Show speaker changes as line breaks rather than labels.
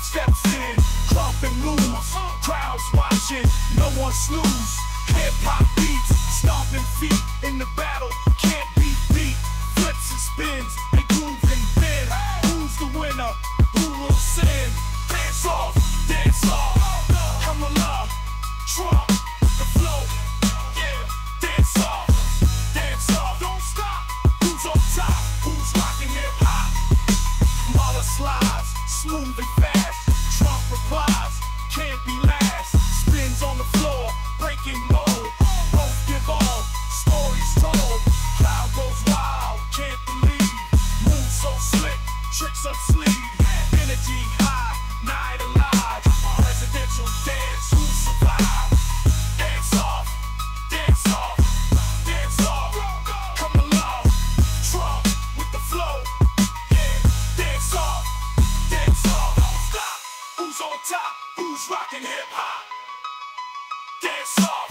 steps in, clump and moves, crowds watching, no one snooze. Hip-hop beats, stomping feet in the battle, can't be beat. Flips and spins, and groove and bend. Who's the winner? Who will sin? Dance off, dance off. Come along, Trump the flow. Yeah, dance off, dance off. Don't stop. Who's on top? Who's rocking hip-hop? Mala slides, smooth and fast. Trump replies, can't be last. Spins on the floor, breaking mold. Both give all, stories told. Crowd goes wild, can't believe. Moves so slick, tricks up sleeve. Energy high, night alive. Presidential dance, who survive? Dance off, dance off, dance off. Come along, Trump with the flow. Yeah, dance off, dance off. Don't stop. Who's on top? Who's rocking hip hop? Dance off.